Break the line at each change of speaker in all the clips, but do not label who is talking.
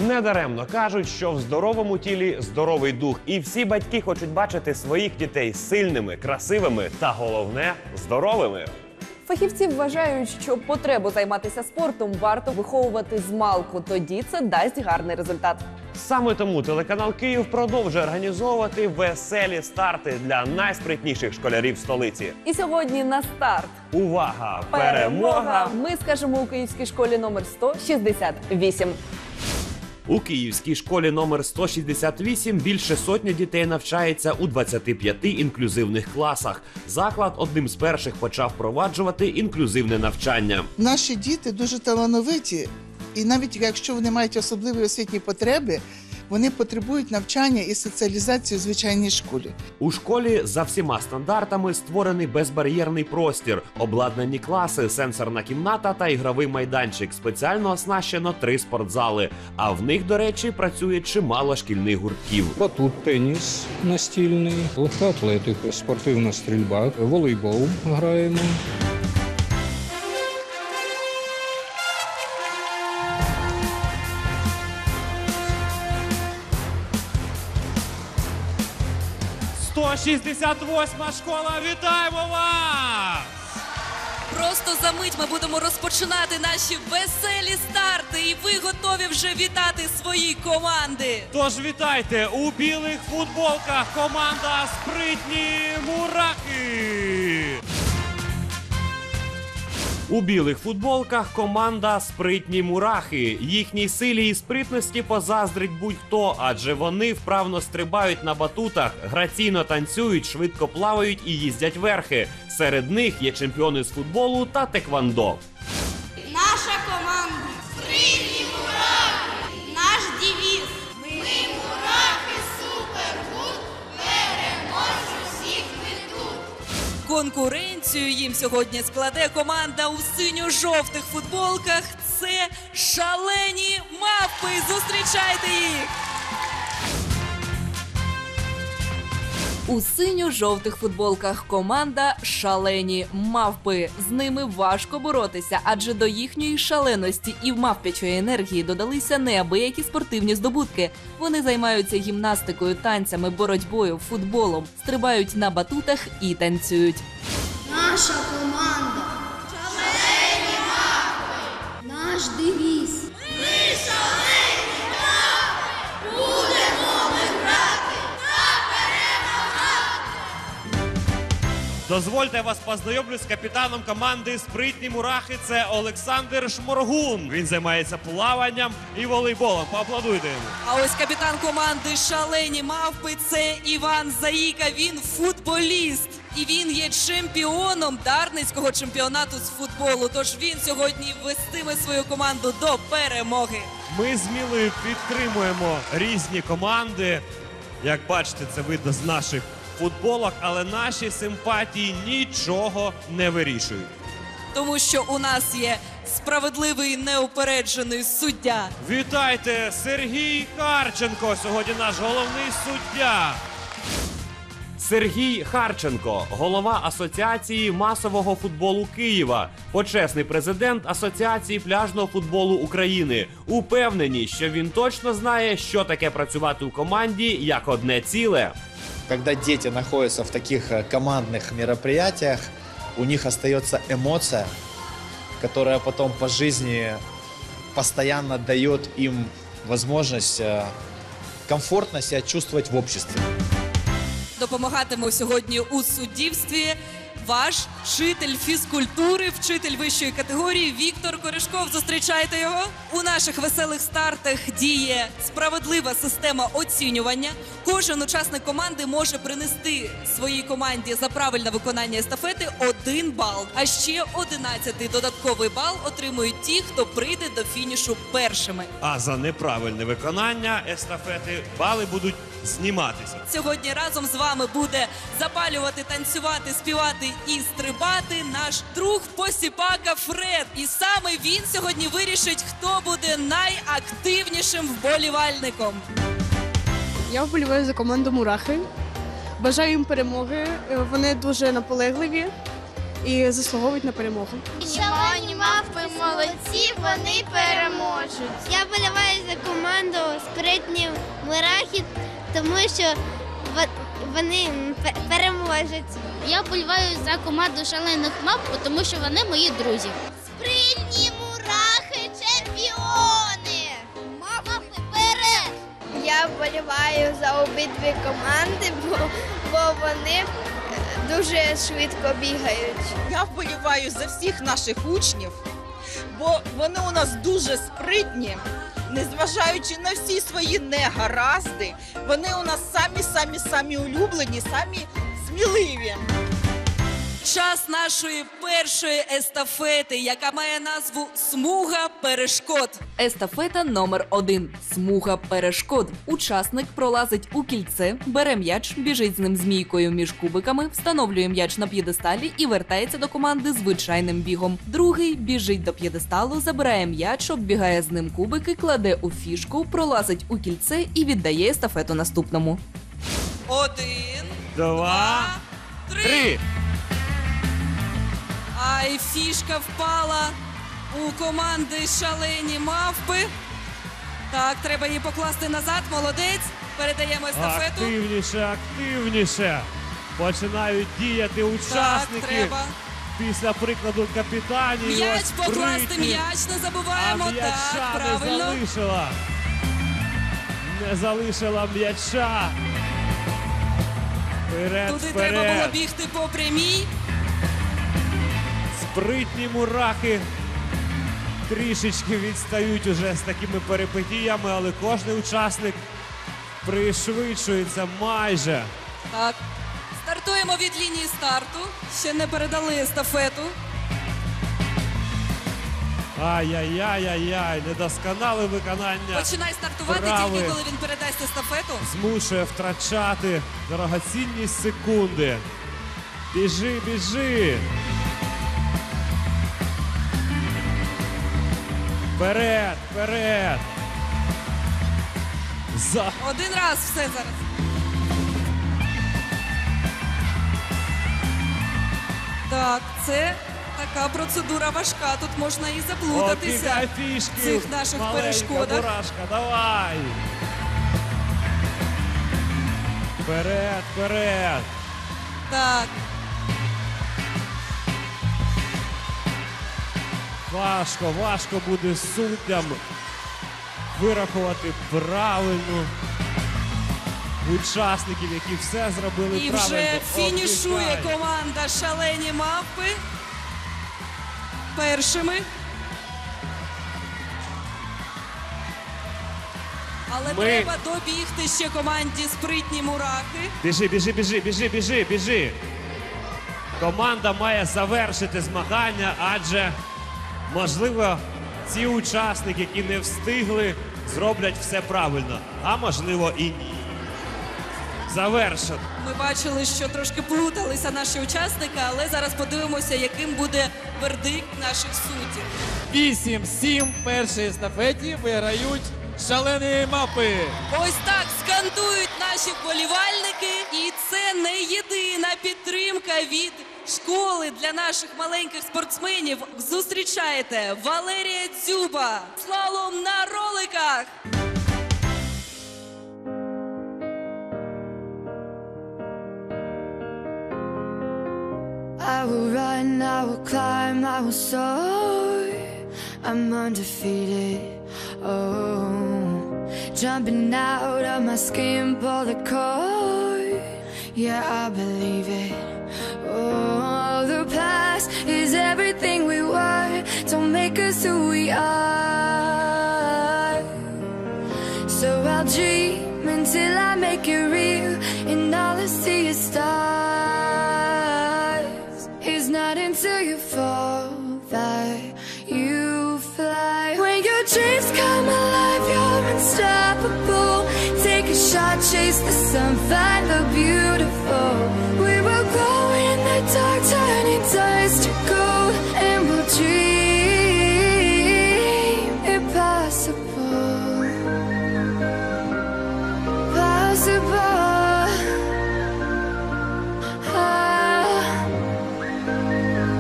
Недаремно кажуть, що в здоровому тілі здоровий дух. І всі батьки хочуть бачити своїх дітей сильними, красивими та, головне, здоровими.
Фахівці вважають, що потребу займатися спортом варто виховувати змалку. Тоді це дасть гарний результат.
Саме тому телеканал «Київ» продовжує організовувати веселі старти для найспритніших школярів столиці.
І сьогодні на старт.
Увага! Перемога!
Ми скажемо у Київській школі номер 168.
У Київській школі номер 168 більше сотні дітей навчається у 25 інклюзивних класах. Заклад одним з перших почав впроваджувати інклюзивне навчання.
Наші діти дуже талановиті, і навіть якщо вони мають особливі освітні потреби, вони потребують навчання і соціалізації у звичайній школі.
У школі за всіма стандартами створений безбар'єрний простір, обладнані класи, сенсорна кімната та ігровий майданчик. Спеціально оснащено 3 спортзали, а в них, до речі, працює чимало шкільних гуртків.
Батут, теніс настільний, легка атлетика, спортивна стрільба, волейбол граємо.
«168-ма школа, вітаємо вас!»
Просто за мить ми будемо розпочинати наші веселі старти, і ви готові вже вітати свої команди.
Тож вітайте, у білих футболках команда «Спритні мурахи». У білих футболках команда «Спритні мурахи». Їхній силі і спритності позаздрить будь-хто, адже вони вправно стрибають на батутах, граційно танцюють, швидко плавають і їздять верхи. Серед них є чемпіони з футболу та теквондо.
Наша команда «Спритні мурахи». Наш девіз – ми мурахи, супергуд, переможу всіх ми тут.
Конкуренцію їм сьогодні складе команда у синьо-жовтих футболках. Це шалені мавпи. Зустрічайте їх! У синьо-жовтих футболках команда «Шалені мавпи». З ними важко боротися, адже до їхньої шаленості і мавпячої енергії додалися неабиякі спортивні здобутки. Вони займаються гімнастикою, танцями, боротьбою, футболом, стрибають на батутах і танцюють.
Наша команда «Шалені мавпи». Наш девіз – ми шалені мавпи. Будемо ми грати та перемагати.
Дозвольте вас познайомлю з капітаном команди «Спритні мурахи». Це Олександр Шморгун. Він займається плаванням і волейболом. Поаплодуйте йому.
А ось капітан команди «Шалені мавпи» – це Іван Заїка. Він футболіст. І він є чемпіоном Дарницького чемпіонату з футболу. Тож він сьогодні вестиме свою команду до перемоги.
Ми з Мілою підтримуємо різні команди. Як бачите, це видно з наших футболок, але наші симпатії нічого не вирішують.
Тому що у нас є справедливий неупереджений суддя.
Вітайте, Сергій Харченко, сьогодні наш головний суддя. Сергій Харченко, голова Асоціації масового футболу Києва, почесний президент Асоціації пляжного футболу України. Упевнені, що він точно знає, що таке працювати у команді як одне ціле.
Когда дети находятся в таких командных мероприятиях, у них остается эмоция, которая потом по жизни постоянно дает им возможность комфортно себя чувствовать в обществе.
Допомагатиме сьогодні у суддівстві ваш вчитель фізкультури, вчитель вищої категорії Віктор Корешков. Зустрічайте його. У наших веселих стартах діє справедлива система оцінювання. Кожен учасник команди може принести своїй команді за правильне виконання естафети 1 бал. А ще 11-й додатковий бал отримують ті, хто прийде до фінішу першими.
А за неправильне виконання естафети бали будуть зніматися.
Сьогодні разом з вами буде запалювати, танцювати, співати і стрибати наш друг посіпака Фред. І саме він сьогодні вирішить, хто буде найактивнішим вболівальником.
Я вболіваю за команду «Мурахи». Бажаю їм перемоги. Вони дуже наполегливі і заслуговують на перемогу.
Шалені мавпи молодці, вони переможуть. Я вболіваю за команду спритні мурахи, тому що вони переможуть.
Я вболіваю за команду шалених мавп, тому що вони мої друзі.
Спритні мурахи чемпіони! Мавпи вперед! Я вболіваю за обидві команди, бо вони дуже швидко бігають.
Я вболіваю за всіх наших учнів, бо вони у нас дуже спритні, незважаючи на всі свої негаразди, вони у нас самі улюблені, самі сміливі.
Час нашої першої естафети, яка має назву «Смуга перешкод».
Естафета номер 1. Смуга перешкод. Учасник пролазить у кільце, бере м'яч, біжить з ним змійкою між кубиками, встановлює м'яч на п'єдесталі і вертається до команди звичайним бігом. Другий біжить до п'єдесталу, забирає м'яч, оббігає з ним кубики, кладе у фішку, пролазить у кільце і віддає естафету наступному.
1,
2, 3.
А і фішка впала у команди шалені мавпи. Так, треба її покласти назад. Молодець. Передаємо естафету.
Активніше. Починають діяти учасники.
Так, треба.
Після прикладу капітанів.
М'яч покласти, м'яч не забуваємо.
А м'яча
так, правильно.
Не залишила м'яча.
Туди треба було бігти по прямій.
Спритні мурахи трішечки відстають уже з такими перипетіями, але кожен учасник пришвидшується майже.
Так. Стартуємо від лінії старту. Ще не передали естафету.
Ай-яй-яй-яй-яй, недосконале виконання.
Починай стартувати тільки, коли він передасть естафету.
Змушує втрачати дорогоцінні секунди. Біжи. Вперед.
Один раз все зараз. Так, це така процедура важка. Тут можна і заплутатися в цих наших перешкодах.
Мурашка, давай. Вперед.
Так.
Важко буде суддям вирахувати правильно учасників, які все зробили
І
правильно.
вже фінішує
Оббігає.
команда «Шалені мавпи» першими. Але треба добігти ще команді «Спритні мурахи».
Біжи. Команда має завершити змагання, адже, можливо, ці учасники, які не встигли, зроблять все правильно, а можливо і ні. Завершено.
Ми бачили, що трошки плуталися наші учасники, але зараз подивимося, яким буде вердикт наших суддів.
8-7 в першій естафеті виграють шалені мавпи.
Ось так скандують наші вболівальники. І це не єдина підтримка від школи для наших маленьких спортсменів. Зустрічайте Валерія Дзюба. Слалом на роликах.
I will run, I will climb, I will soar. I'm undefeated. Oh, jumping out of my skin, pull the cord. Yeah, I believe it. Oh, the past is everything we were. Don't make us who we are. So I'll dream until I make it real, and all I see is stars. It's not until you fall that you fly. When your dreams come alive, you're unstoppable. Take a shot, chase the sun, find the beautiful. We will glow in the dark, turning dust to gold, and we'll dream impossible. Possible.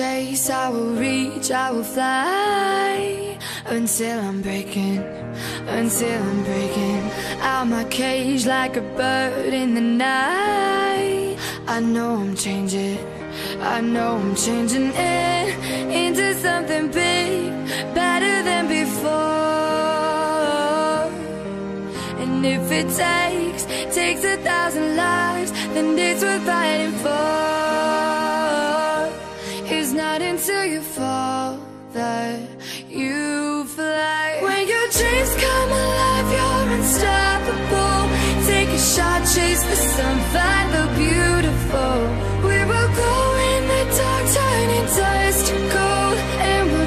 chase, I will reach, I will fly until I'm breaking out my cage like a bird in the night. I know I'm changing it into something big, better than before. And if it takes 1,000 lives, then it's worth fighting for. It's not until you fall that you fly. When your dreams come alive, you're unstoppable. Take a shot, chase the sun, find the beautiful. We will go in the dark, turning dust to gold, and we'll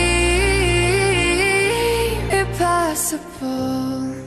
dream impossible.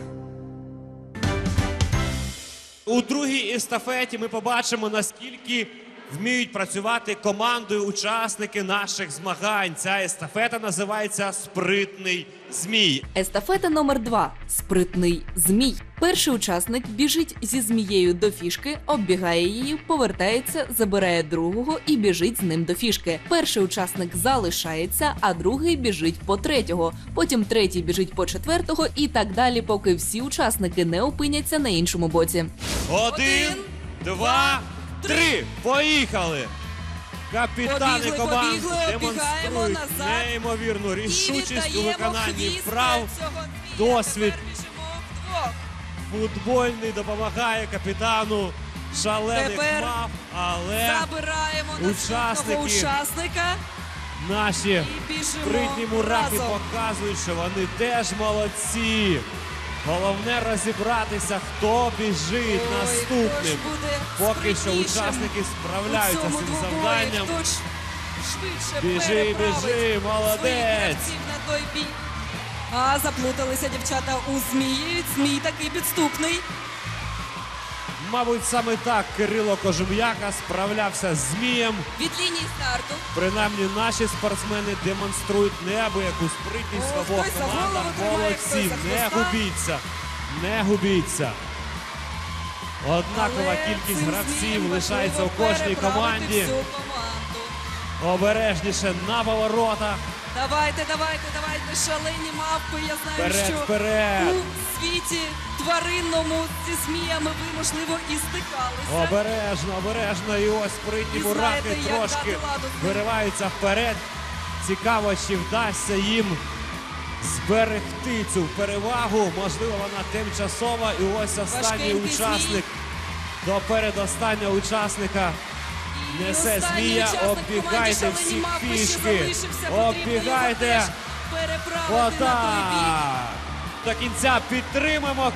У другій естафеті ми побачимо, наскільки вміють працювати командою учасники наших змагань. Ця естафета називається «Спритний змій».
Естафета номер 2 – «Спритний змій». Перший учасник біжить зі змією до фішки, оббігає її, повертається, забирає другого і біжить з ним до фішки. Перший учасник залишається, а другий біжить по третього. Потім третій біжить по четвертого і так далі, поки всі учасники не опиняться на іншому боці.
1, 2, 3. Поїхали! Капітани команд демонструють неймовірну рішучість у виконанні вправ. Досвід футбольний допомагає капітану шалених мав, але учасника наші спритні мурахи показують, що вони теж молодці. Головне розібратися, хто біжить наступним. Поки що учасники справляються з цим завданням. Біжи, молодець!
А заплуталися дівчата у змії. Змій такий підступний.
Мабуть, саме так Кирило Кожум'яка справлявся з змієм.
Від лінії старту.
Принаймні, наші спортсмени демонструють неабияку спритність в обох командах. Молодці, не губіться. Однакова кількість гравців лишається у кожній команді. Обережніше на поворотах.
Давайте, шалені мавпи. Я знаю,
Вперед.
що у світі тваринному зі зміями ви, можливо, і стикалися.
Обережно. І ось спритні мурахи трошки вириваються вперед. Цікаво, чи вдасться їм зберегти цю перевагу. Можливо, вона тимчасова. І ось останній учасник. До передостаннього учасника несе змія. Оббігайте всі фішки. Оббігайте. Отак. До кінця підтримаємо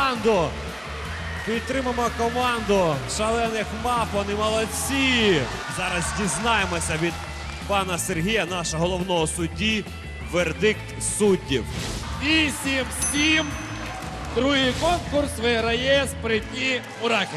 команду шалених мав, вони молодці. Зараз дізнаємося від пана Сергія, нашого головного судді, вердикт суддів.
8-7. Другий конкурс виграє спритні мурахи.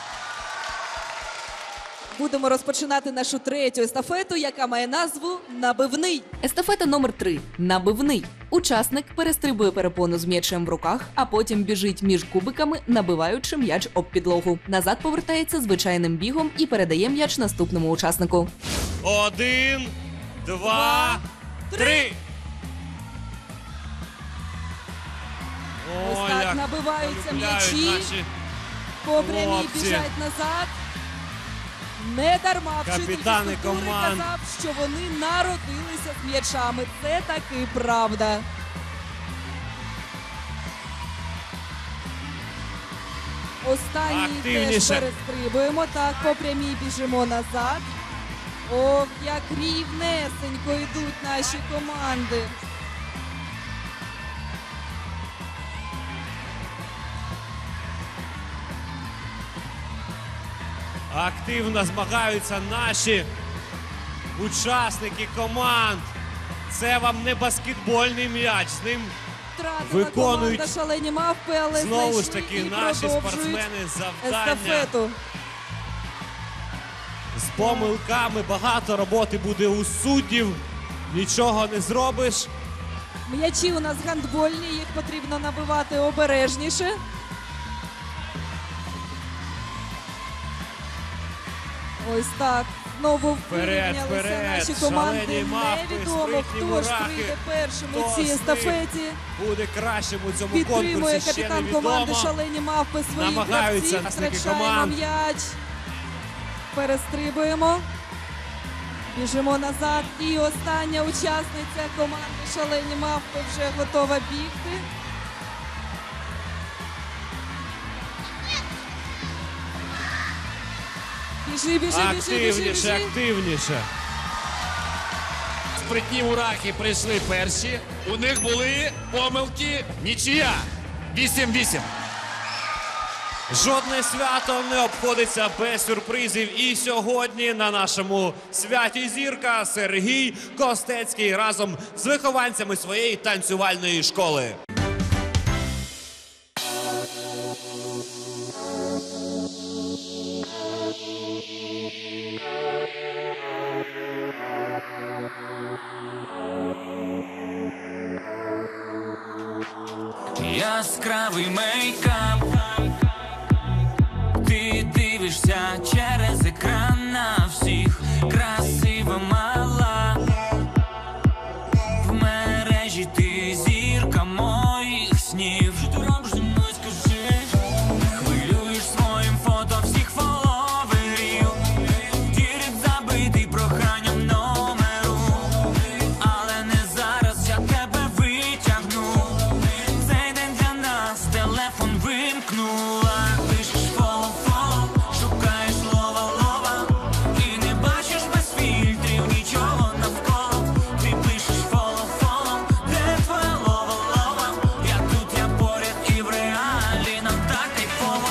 Будемо розпочинати нашу третю естафету, яка має назву «Набивний».
Естафета номер 3 – «Набивний». Учасник перестрибує перепону з м'ячем в руках, а потім біжить між кубиками, набиваючи м'яч об підлогу. Назад повертається звичайним бігом і передає м'яч наступному учаснику.
1, 2, 3.
Ось так набиваються м'ячі. По прямій біжать назад. Не дарма вчитель фізкультури казав, що вони народилися з м'ячами. Це таки правда. Останній теж перестрибуємо. Так, по прямій біжимо назад. Ох, як рівнесенько йдуть наші команди.
Активно змагаються наші учасники команд. Це вам не баскетбольний м'яч. З ним виконують
шалені мавпи, але
знову ж таки наші спортсмени завдання.
Естафету.
З помилками багато роботи буде у суддів. Нічого не зробиш.
М'ячі у нас гандбольні, їх потрібно набивати обережніше. Ось так. Знову
Вперед,
вирівнялися
вперед,
наші команди.
шалені мавпи,
Невідомо,
спритні
хто ж
мурахи.
прийде першим
Хто
у цій
з них
естафеті.
буде кращим у цьому
Підтримує
конкурсі, ще
капітан команди
невідомо.
«Шалені мавпи» своїх
Намагаються
гравців.
учасники
Втрачаємо
команд.
м'яч. Перестрибуємо. Біжимо назад. І остання учасниця команди «Шалені мавпи» вже готова бігти. Біжи, біжи, біжи, біжи,
Активніше,
біжи.
активніше.
Спритні мурахи прийшли перші. У них були помилки. Нічия. 8-8.
Жодне свято не обходиться без сюрпризів. І сьогодні на нашому святі зірка Сергій Костецький разом з вихованцями своєї танцювальної школи.
Яскравий мейкап, ти дивишся через екран на всіх, красива мала. В мережі ти зірка моїх снів. Що ти робиш зі мною, скажи? Хвилюєш своїм фото всіх фоловерів. Дірек забитий проханням номеру. Але не зараз я тебе витягну. Цей день для нас телефон вимкнула. Пишеш фоло-фоло, шукаєш лова-лова. І не бачиш без фільтрів нічого навколо. Ти пишеш фоло-фоло, де твоя лова-лова? Я тут, я поряд і в реалі нам так кайфово.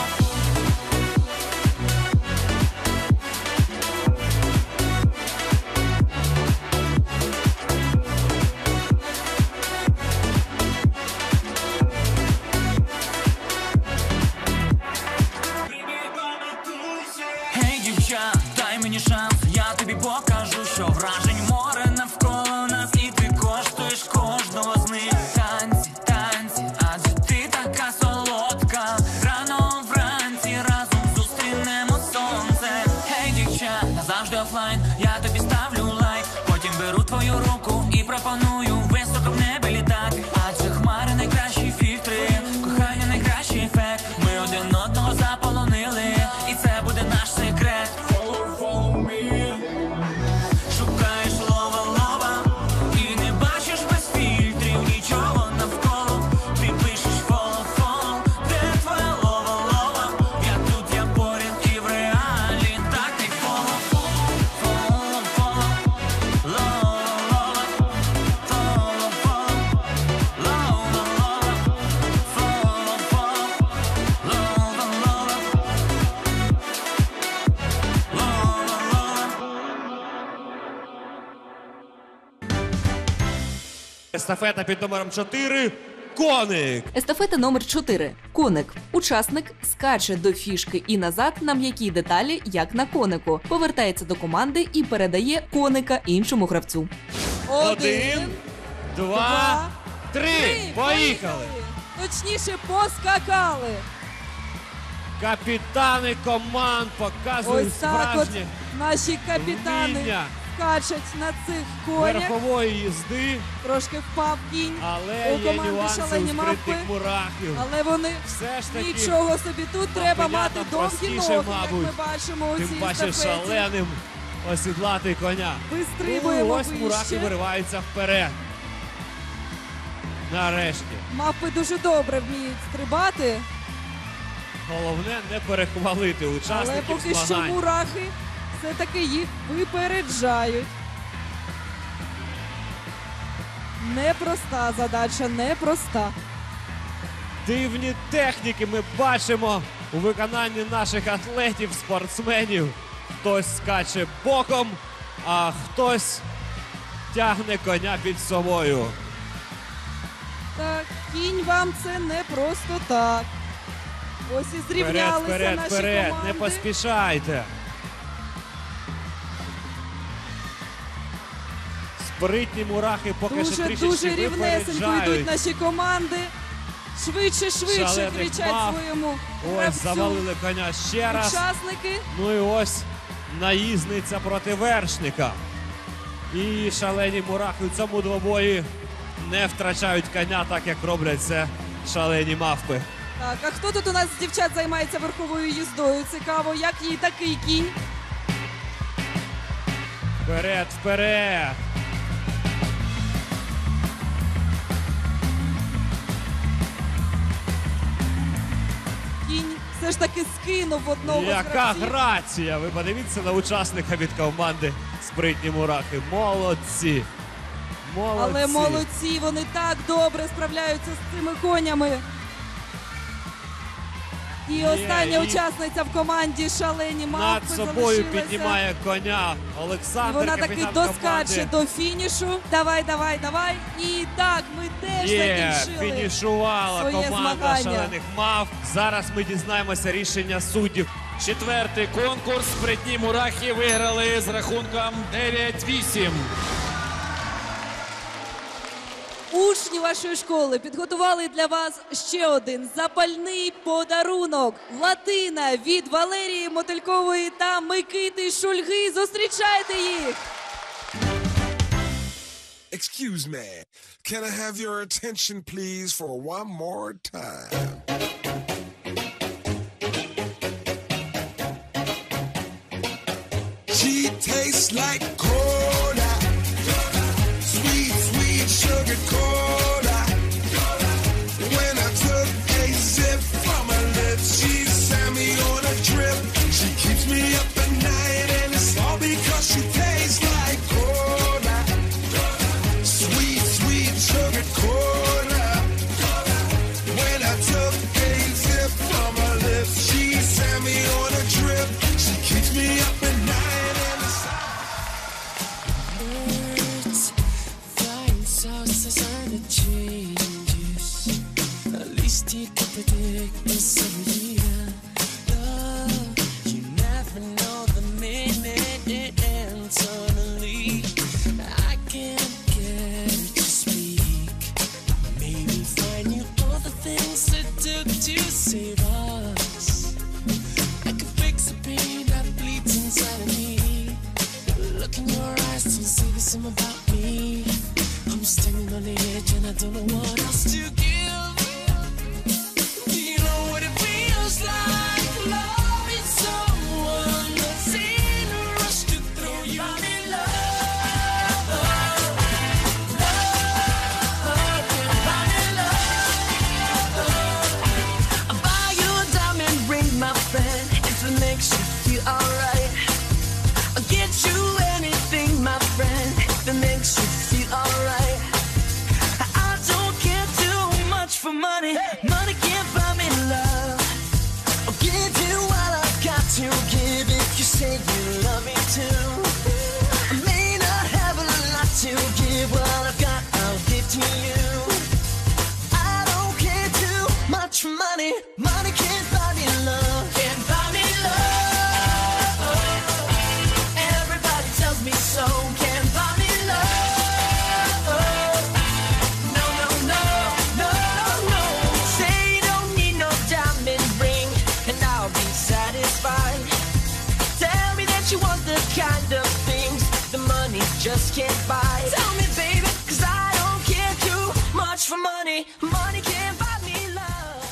Гей, дівчат, дай мені шанс, я тобі покажу, що вражень море навколо нас, і ти коштуєш кожного з них. Танці, танці, адже ти така солодка. Рано вранці разом зустрінемо сонце. Гей, дівчат, назавжди офлайн, я тобі ставлю лайк. Потім беру твою руку і пропоную високо в небі літати. Адже хмари найкращі фільтри, кохання найкращий ефект. Ми один одного заполонили, і це буде наш секрет. Follow me. Шукаєш лова-лова, і не бачиш без фільтрів нічого навколо. Ти пишеш follow-follow, де твоя лова-лова? Я тут, я поряд і в реалі так кайфово. Follow-follow, lova-lova, follow-follow, lova-lova, follow-follow, lova-lova.
Естафета під номером 4. Коник.
Естафета номер 4. Коник. Учасник скаче до фішки і назад на м'якій деталі, як на конику. Повертається до команди і передає коника іншому гравцю.
1, 2, 3. Поїхали.
Точніше, поскакали.
Капітани команд показують
Ось так от
справжнє
наші капітани
вміння
скачуть на цих конях.
верхової їзди,
Трошки впав кінь
але
у
є
команди
нюанси у
«Шалені мавпи».
спритних мурахів.
Але вони
Все ж таки
нічого собі, тут треба мати
мавпенятам
довгі
простіше,
ноги, як
мабуть.
ми бачимо у
Тим
цій
паче
естафеті.
шаленим осідлати коня.
Вистрибуємо
Ось мурахи
вище.
вириваються вперед. Нарешті.
Мавпи дуже добре вміють стрибати,
Головне не перехвалити
але
учасників
поки що
змагань.
мурахи все-таки їх випереджають. Непроста задача, непроста.
Дивні техніки ми бачимо у виконанні наших атлетів, спортсменів. Хтось скаче боком, а хтось тягне коня під собою.
Так, кінь вам це не просто так. Ось і зрівнялися
Вперед,
наші
вперед,
команди.
не поспішайте. Спритні мурахи поки що трішечки
Дуже рівнесенько
випереджають.
йдуть наші команди. Швидше,
Шалених
кричать
мав.
своєму
Ось
гравцю.
завалили коня ще раз.
Учасники.
Ну і ось наїзниця проти вершника. І шалені мурахи в цьому двобої не втрачають коня, так як роблять це шалені мавпи.
Так, а хто тут у нас з дівчат займається верховою їздою? Цікаво, як їй такий кінь?
Вперед, вперед!
Кінь все ж таки скинув одного з
Яка
гравців.
грація! Ви подивіться на учасника від команди «Спритні мурахи». Молодці! Молодці!
Але молодці, вони так добре справляються з цими конями. І остання
і
учасниця в команді шалені мавпи
над собою
залишилася.
піднімає коня
І
Олександр,
вона таки
капітан
доскаче
команди.
до фінішу. Давай, давай, давай. І так, ми теж закінчили
Фінішувала
своє
команда
змагання.
шалених мавп. Зараз ми дізнаємося рішення суддів.
Четвертий конкурс. Спритні мурахи виграли з рахунком 9-8.
Учні вашої школи підготували для вас ще один запальний подарунок. Латина від Валерії Мотилькової та Микити Шульги. Зустрічайте їх!
Excuse me, can I have your attention please for one more time? She tastes like cola, sweet, sweet sugar cola. When I took a sip from her lips, she sent me on a trip. She keeps me up at night and it's all because she tastes like cola. Sweet, sweet sugar cola. When I took a sip from her lips, she sent me on a trip. She keeps me up at night and it's
Birds flying saucers on the changes. At least you can predict this every year. Oh, you never know the minute it ends suddenly. I can't get it to speak. Maybe find you all the things it took to save us. I could fix the pain that bleeds inside of me. Look in your eyes to say the same about me. I'm standing on the edge and I don't know what else to give. Do you know what it feels like? Loving someone that's in a rush to throw you in love. I'll buy you a diamond ring, my friend, if it makes you feel alright. I'll get you anything, my friend, if it makes you feel alright. I don't care too much for money. Money can't buy me love. I'll give you all I've got to give if you say you love me too. I may not have a lot to give, what I've got I'll give to you. I don't care too much for money. Money can't buy me love. Can't buy me love. Everybody tells me so. Can't buy me love. No, no, no, no, no. Say you don't need no diamond ring, and I'll be satisfied. Tell me that you want the kind of things the money just can't buy. Tell me, baby, 'cause I don't care too much for money. Money can't buy me love.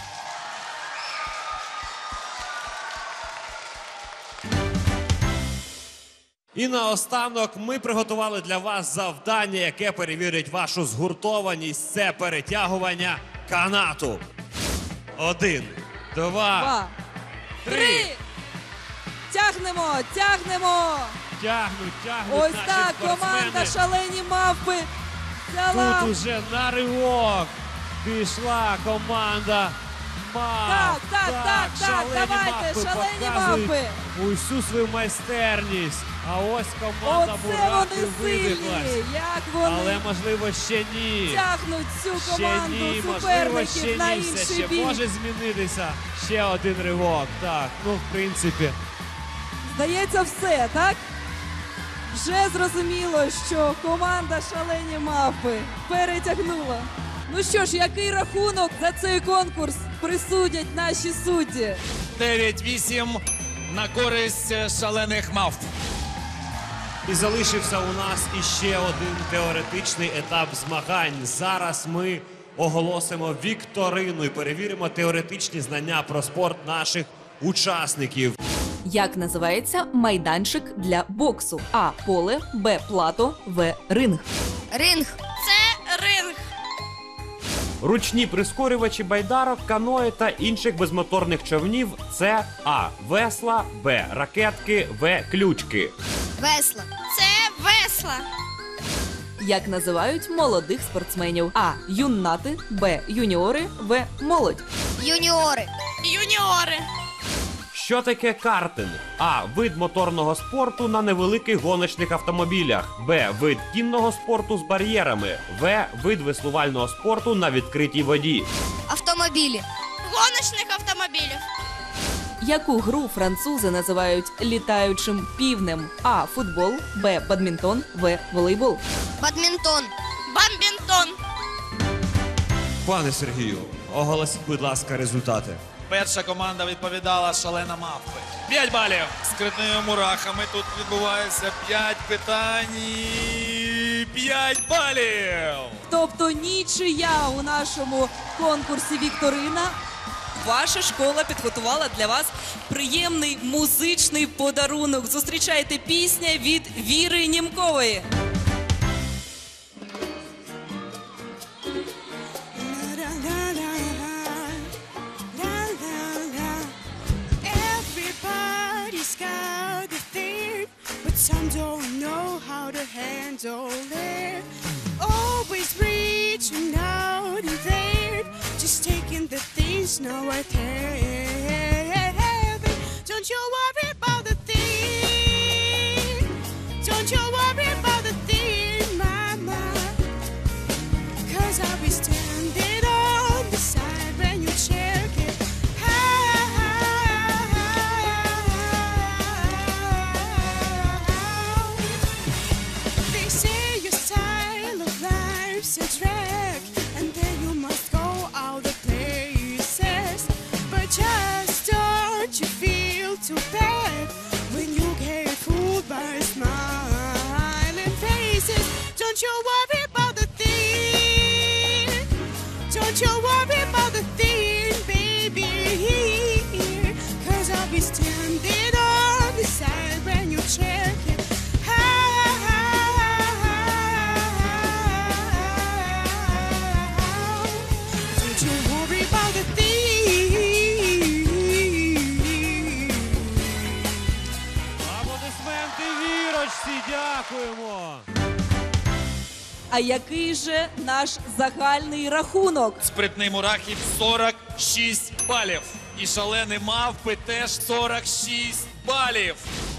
І наостанок ми приготували для вас завдання, яке перевірить вашу згуртованість. Це перетягування канату. 1, 2, 3.
Тягнемо, тягнемо.
Тягнуть
Ось
наші
так, команда
спортсмени.
шалені мавпи взяла.
Тут уже на ривок пішла команда мавп.
Так,
шалені
давайте,
мавпи
шалені
показують
мавпи.
усю свою майстерність. А ось команда
Оце
мурахи
вони сильні,
вивіклась.
як вони
Але можливо ще ні.
тягнуть цю
Ще
команду
ні, можливо,
суперників
ще
на
ні. Все
інший
ще
бік.
може змінитися. Ще один ривок. Так, ну в принципі.
Здається, все, так? Вже зрозуміло, що команда шалені мавпи перетягнула. Ну що ж, який рахунок за цей конкурс присудять наші судді?
9-8. на користь шалених мавп.
І залишився у нас іще один теоретичний етап змагань. Зараз ми оголосимо вікторину і перевіримо теоретичні знання про спорт наших учасників.
Як називається майданчик для боксу? А. Поле, Б. Плато, В. Ринг.
Ринг. Це ринг.
Ручні прискорювачі байдарок, каної та інших безмоторних човнів – це А. Весла, Б. Ракетки, В. Ключки.
Весла. Це весла.
Як називають молодих спортсменів? А. Юннати, Б. Юніори, В. Молодь.
Юніори. Юніори.
Що таке картинг? А. Вид моторного спорту на невеликих гоночних автомобілях. Б. Вид кінного спорту з бар'єрами. В. Вид веслувального спорту на відкритій воді.
Автомобілі. Гоночних автомобілів.
Яку гру французи називають літаючим півнем? А. Футбол, Б. Бадмінтон, В. Волейбол.
Бадмінтон. Бадмінтон.
Пане Сергію, оголосіть, будь ласка, результати.
Перша команда відповідала шалена мавпи.
5 балів. Скритними мурахами тут відбувається 5 питань і 5 балів.
Тобто нічия у нашому конкурсі «Вікторина». Ваша школа підготувала для вас приємний музичний подарунок. Зустрічайте пісня від Віри Німкової.
Everybody's got a thing, but some don't know how to handle it. Always reaching out and there, just taking the things no I have. Don't you worry about the thing. Don't you worry about the thing, mama. 'Cause I'll be standing on the side when you check it. They say your style of life's a drag, and then you must go out the places. But just don't you feel too bad when you get fooled by smiling faces. Don't you worry about the thing. Don't you worry about the thing, baby. 'Cause I'll be standing on the side when you check it. Don't you worry about the thing.
Аплодисменти Вірочці, дякуємо!
А який же наш загальний рахунок?
Спритний мурахів 46 балів. І шалені мавпи теж 46 балів.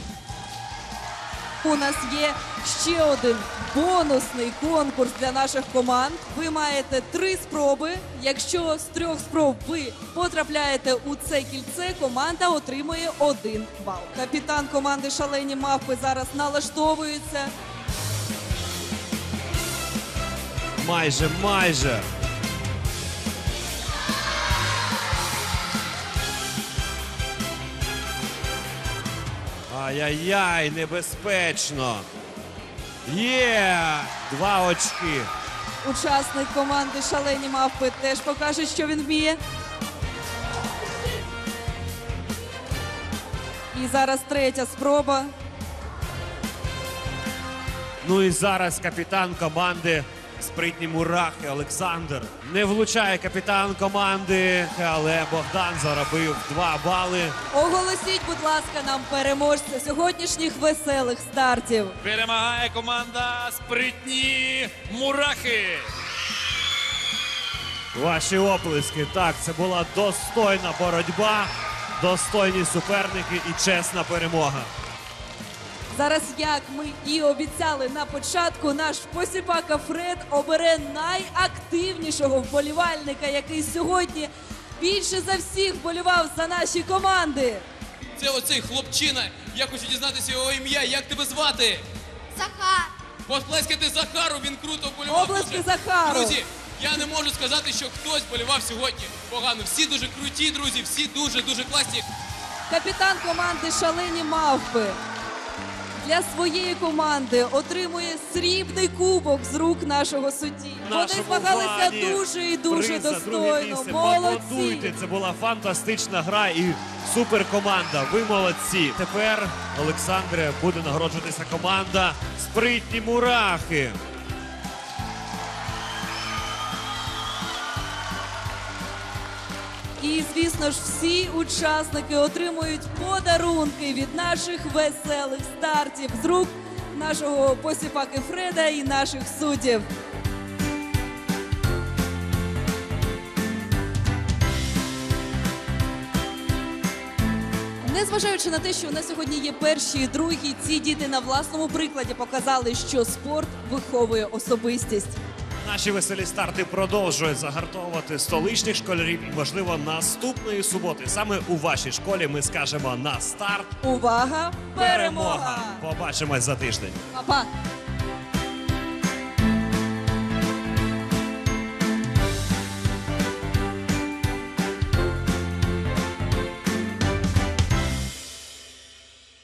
У нас є ще один бонусний конкурс для наших команд. Ви маєте 3 спроби. Якщо з 3 спроб ви потрапляєте у це кільце, команда отримує 1 бал. Капітан команди «Шалені мавпи» зараз налаштовується.
Майже. Ай-яй-яй, небезпечно. Є! 2 очки.
Учасник команди «Шалені мавпи» теж покаже, що він вміє. І зараз 3-я спроба.
Ну і зараз капітан команди «Спритні мурахи» Олександр. Не влучає капітан команди, але Богдан заробив 2 бали.
Оголосіть, будь ласка, нам переможця сьогоднішніх веселих стартів.
Перемагає команда «Спритні мурахи».
Ваші оплески. Так, це була достойна боротьба, достойні суперники і чесна перемога.
Зараз, як ми і обіцяли на початку, наш посіпака Фред обере найактивнішого вболівальника, який сьогодні більше за всіх вболівав за наші команди.
Це оцей хлопчина. Я хочу дізнатися його ім'я. Як тебе звати?
Захар.
Поплескайте Захару, він круто вболівав.
Облески Захару.
Друзі, я не можу сказати, що хтось вболівав сьогодні погано. Всі дуже круті, друзі, всі дуже-дуже класні.
Капітан команди «Шалені мавпи» для своєї команди отримує срібний кубок з рук нашого судді. Вони змагалися дуже і дуже достойно. Молодці!
Поаплодуйте, це була фантастична гра і суперкоманда. Ви молодці. Тепер, Олександре, буде нагороджуватися команда «Спритні мурахи».
І, звісно ж, всі учасники отримують подарунки від наших веселих стартів з рук нашого посіпаки Фреда і наших суддів. Незважаючи на те, що у нас сьогодні є перші і другі, ці діти на власному прикладі показали, що спорт виховує особистість.
Наші веселі старти продовжують загартовувати столичних школярів. І, можливо, наступної суботи саме у вашій школі ми скажемо на старт.
Увага! Перемога!
Побачимось за тиждень.
Па-па!